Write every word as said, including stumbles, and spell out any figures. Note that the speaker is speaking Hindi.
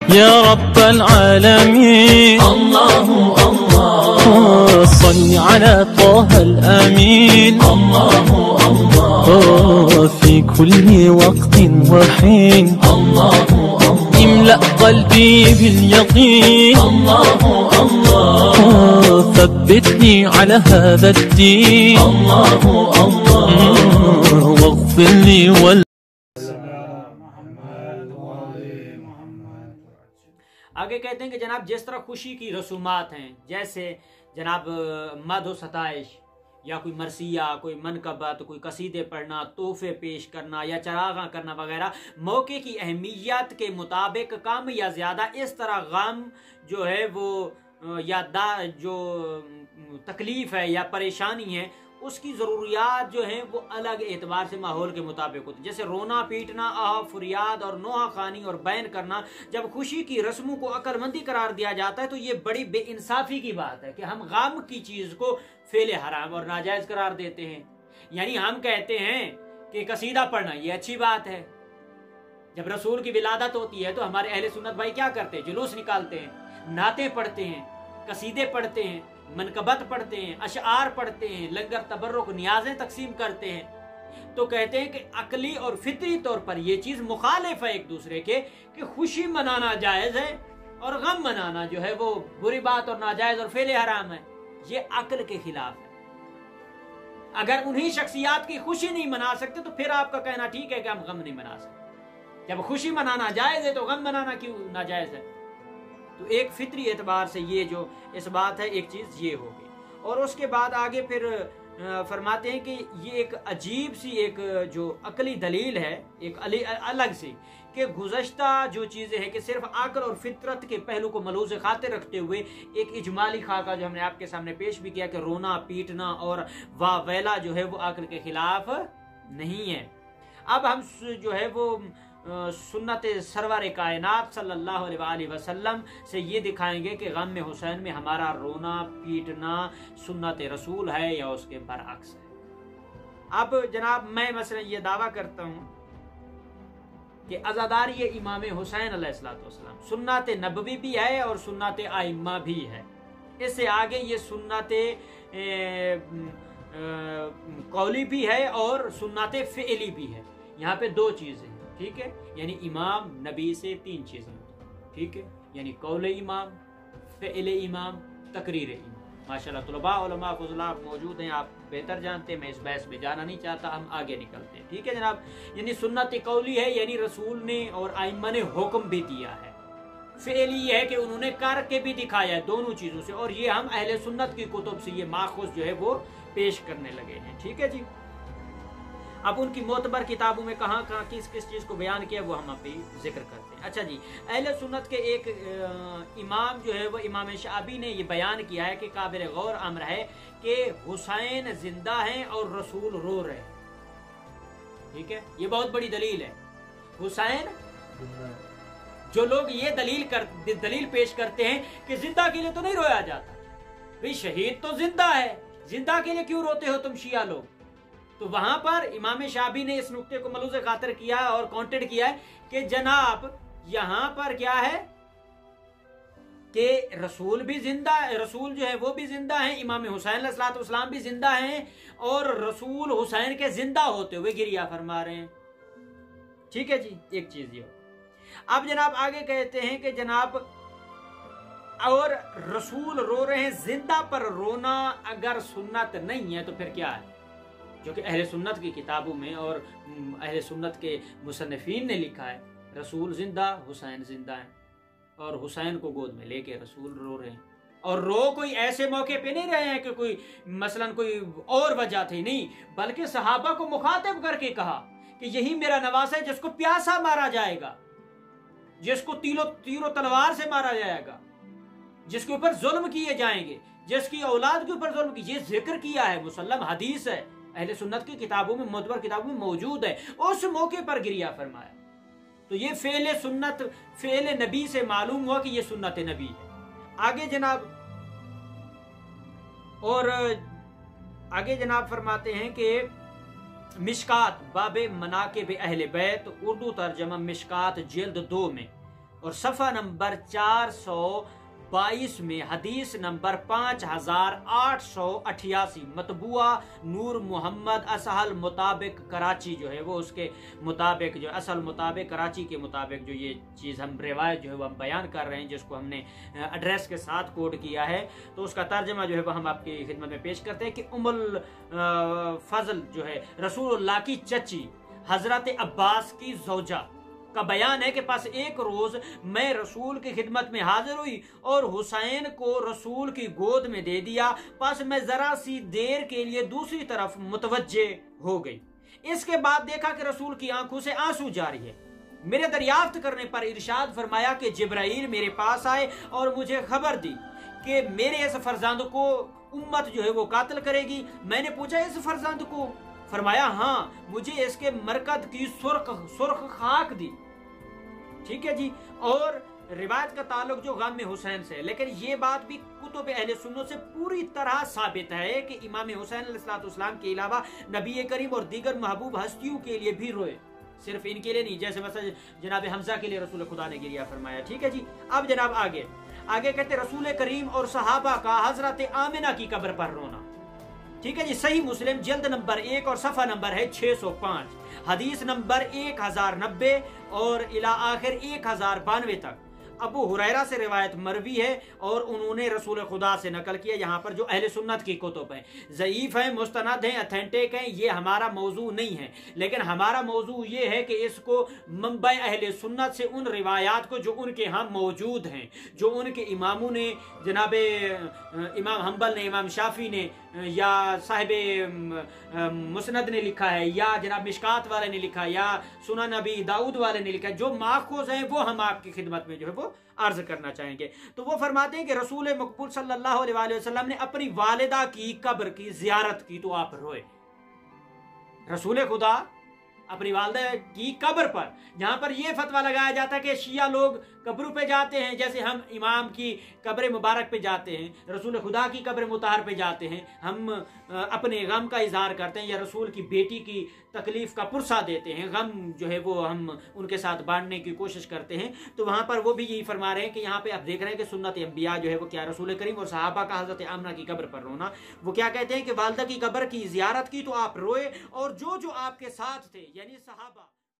या रब्बल आलमीन अल्लाहु अल्लाह सल्ली अला ताहल अमीन अल्लाहु अल्लाह फी कुल्ली वक्तिन व हीन अल्लाहु अल्लाह इमला क़ल्बी बिल यक़ीन अल्लाहु अल्लाह थब्बितनी अला हाज़ा द्दीन अल्लाहु अल्लाह वग़फ़िर ली वल। आगे कहते हैं कि जनाब जिस तरह खुशी की रसूमात हैं, जैसे जनाब मदो सताइश या कोई मरसिया, कोई मनकबत, कोई कसीदे पढ़ना, तोहफे पेश करना या चरागा करना वगैरह मौके की अहमियत के मुताबिक कम या ज़्यादा, इस तरह गम जो है वो या दा जो तकलीफ़ है या परेशानी है उसकी ज़रूरियात जो हैं वो अलग एतबार से माहौल के मुताबिक होती है। जैसे रोना पीटना, आह फरियाद और नोहा खानी और बैन करना, जब खुशी की रस्मों को अक्लमंदी करार दिया जाता है तो ये बड़ी बेइंसाफ़ी की बात है कि हम गम की चीज़ को फेले हराम और नाजायज़ करार देते हैं। यानी हम कहते हैं कि कसीदा पढ़ना ये अच्छी बात है, जब रसूल की विलादत होती है तो हमारे अहले सुन्नत भाई क्या करते हैं, जुलूस निकालते हैं, नाते पढ़ते हैं, कसीदे पढ़ते हैं, मनकबत पढ़ते हैं, अशआर पढ़ते हैं, लंगर तबर्रुक नियाज़ें तकसीम करते हैं। तो कहते हैं कि अकली और फितरी तौर पर यह चीज़ मुखालिफ है एक दूसरे के, कि खुशी मनाना जायज़ है और गम मनाना जो है वो बुरी बात और नाजायज़ और फेले हराम है। ये अक्ल के खिलाफ है। अगर उन्हीं शख्सियात की खुशी नहीं मना सकते तो फिर आपका कहना ठीक है कि हम गम नहीं मना सकते। जब खुशी मनाना जायज़ है तो गम मनाना क्यों नाजायज़ है? तो एक फितरी एतबार से ये जो इस बात है, एक चीज़ ये होगी। और उसके बाद आगे फिर फरमाते हैं कि ये एक अजीब सी एक जो अकली दलील है, एक अली अलग सी, कि गुज़श्ता जो चीज़ें हैं कि सिर्फ अक्ल और फितरत के पहलू को मलूज़ खातिर रखते हुए एक इजमाली खाका जो हमने आपके सामने पेश भी किया कि रोना पीटना और वाह वेला जो है वो अक्ल के खिलाफ नहीं है। अब हम जो है वो सुन्नत सरवर कायनात सल्लल्लाहु अलैहि वसल्लम से ये दिखाएंगे कि गम में हुसैन में हमारा रोना पीटना सुन्नत रसूल है या उसके बरअक्स है। अब जनाब मैं मसलन ये दावा करता हूँ कि अज़ादारी इमाम हुसैन अलैहिस्सलाम सुन्नत नबवी भी है और सुन्नत आइम्मा भी है। इससे आगे ये सुन्नत कौली भी है और सुन्नत फ़िअली भी है। यहाँ पे दो चीज़ें, ठीक है, यानी इमाम नबी से तीन चीज़ें, ठीक है, यानी कौल इमाम, फ़िअल इमाम, तकरीर इमाम। माशाल्लाह तुलबा उलमा फुज़ला मौजूद हैं, आप बेहतर जानते हैं, मैं इस बहस में जाना नहीं चाहता, हम आगे निकलते हैं। ठीक है जनाब, यानी सुन्नत कौली है, यानी रसूल ने और आइम्मा ने हुक्म भी दिया है। फ़िअली ये है कि उन्होंने करके भी दिखाया है, दोनों चीज़ों से, और ये हम अहले सुन्नत की कुतुब से ये माखुज़ जो है वो पेश करने लगे हैं। ठीक है जी। अब उनकी मोतबर किताबों में कहाँ कहाँ किस किस चीज़ को बयान किया वो हम अभी जिक्र करते हैं। अच्छा जी, अहले सुन्नत के एक इमाम जो है वो इमाम शाबी ने ये बयान किया है कि काबिल गौर अम्र है कि हुसैन जिंदा हैं और रसूल रो रहे हैं। ठीक है, ये बहुत बड़ी दलील है। हुसैन, जो लोग ये दलील कर दलील पेश करते हैं कि जिंदा के लिए तो नहीं रोया जाता, भाई शहीद तो जिंदा है, जिंदा के लिए क्यों रोते हो तुम शिया लोग? तो वहां पर इमाम शाबी ने इस नुक्ते को मलूज़ खातिर किया और काउंटेड किया है कि जनाब यहां पर क्या है कि रसूल भी जिंदा, रसूल जो है वो भी जिंदा है, इमाम हुसैन अलैहिस्सलाम भी जिंदा हैं और रसूल हुसैन के जिंदा होते हुए गिरिया फरमा रहे हैं। ठीक है जी, एक चीज ये। अब जनाब आगे कहते हैं कि जनाब और रसूल रो रहे हैं, जिंदा पर रोना अगर सुन्नत नहीं है तो फिर क्या है? जो कि अहले सुन्नत की किताबों में और अहले सुन्नत के मुसन्निफीन ने लिखा है, रसूल जिंदा, हुसैन जिंदा है और हुसैन को गोद में लेके रसूल रो रहे हैं। और रो कोई ऐसे मौके पे नहीं रहे हैं कि कोई मसलन कोई और वजह थी, नहीं, बल्कि सहाबा को मुखातिब करके कहा कि यही मेरा नवासा है जिसको प्यासा मारा जाएगा, जिसको तीलो तीरो तलवार से मारा जाएगा, जिसके ऊपर जुल्म किए जाएंगे, जिसकी औलाद के ऊपर जुल्म की, ये जिक्र किया है, मुसल्लम हदीस है, अहले सुन्नत की किताबों में, मुतबर किताबों में मौजूद है। उस मौके पर गिरिया फरमाया। तो ये फेले सुन्नत, फेले नबी से मालूम हुआ कि ये सुन्नत नबी है। आगे जनाब और आगे जनाब फरमाते हैं कि मिशकात बाबे मनाकिब अहले बैत, उर्दू तर्जमा मिशकात जिल्द दो में और सफ़ा नंबर चार सौ बाईस में हदीस नंबर पाँच हजार आठ सौ अठासी मतबुआ नूर मोहम्मद असहल मुताबिक कराची जो है वो उसके मुताबिक जो असल मुताबिक कराची के मुताबिक जो ये चीज़ हम रिवायत जो है वो हम बयान कर रहे हैं, जिसको हमने एड्रेस के साथ कोड किया है, तो उसका तर्जमा जो है वो हम आपकी खिदमत में पेश करते हैं कि उम्मुल फजल जो है रसूलुल्लाह की चची हजरत अब्बास की ज़ौजा का बयान है कि पास एक रोज मैं रसूल की खिदमत में हाजिर हुई और हुसैन को रसूल की गोद में दे दिया। पास मैं जरा सी देर के लिए दूसरी तरफ मुतवज्जे हो गई। इसके बाद देखा कि रसूल की आंखों से आंसू जारी है। मेरे दरियाफ्त करने पर इरशाद फरमाया कि जिब्राइल मेरे पास आए और मुझे खबर दी कि मेरे इस फरजंद को उम्मत जो है वो कातिल करेगी। मैंने पूछा इस फरजंद को? फरमाया हाँ, मुझे इसके मरकद की सुर्ख सुर्ख खाक दी। ठीक है जी। और रिवायत का ताल्लुक जो गम हुसैन से है, लेकिन ये बात भी कुतुब अहले सुन्नत से पूरी तरह साबित है कि इमाम हुसैन अलैहिस्सलाम के अलावा नबी करीम और दीगर महबूब हस्तियों के लिए भी रोए, सिर्फ इनके लिए नहीं। जैसे मतलब जनाब हमजा के लिए रसूल खुदा ने गिरिया फरमाया। ठीक है जी। अब जनाब आगे आगे कहते रसूल करीम और सहाबा का हजरत आमिना की कब्र पर रोना। ठीक है जी। सही मुस्लिम जल्द नंबर एक और सफा नंबर है छह सौ पाँच, हदीस नंबर एक हजार नब्बे और इला आखिर एक हजार बानवे तक अबू हुरैरा से रिवायत मरवी है और उन्होंने रसूल खुदा से नकल किया। यहाँ पर जो अहले सुन्नत की कुतुब है ज़ईफ है, मुस्तनद है, अथेंटिक है, ये हमारा मौजू नहीं है, लेकिन हमारा मौजू ये है कि इसको मंबा अहले सुन्नत से उन रिवायात को जो उनके यहाँ मौजूद हैं, जो उनके इमामों ने, जनाब इमाम हम्बल ने, इमाम शाफी ने या साहिब मुस्नद ने लिखा है या जनाब मिशकात वाले ने लिखा या सुनन नबी दाऊद वाले ने लिखा है, जो माखूज हैं वो हम आपकी खिदमत में जो है वो अर्ज करना चाहेंगे। तो वो फरमाते हैं कि रसूल मकबूल सल्लल्लाहु अलैहि वसल्लम ने अपनी वालिदा की कब्र की जियारत की तो आप रोए। रसूल खुदा अपनी वालिदा की कब्र पर, जहां पर यह फतवा लगाया जाता है कि शिया लोग कब्रों पे जाते हैं, जैसे हम इमाम की कब्र मुबारक पे जाते हैं, रसूल खुदा की कब्र मुताहर पे जाते हैं, हम अपने गम का इजहार करते हैं या रसूल की बेटी की तकलीफ का पुरसा देते हैं, गम जो है वो हम उनके साथ बांटने की कोशिश करते हैं। तो वहां पर वो भी यही फरमा रहे हैं कि यहाँ पे आप देख रहे हैं कि सुन्नत अंबिया जो है वो क्या, रसूल करीम और सहाबा का हजरत आमना की कब्र पर रोना। वो क्या कहते हैं कि वालिदा की कब्र की जियारत की तो आप रोए और जो जो आपके साथ थे यानी सहाबा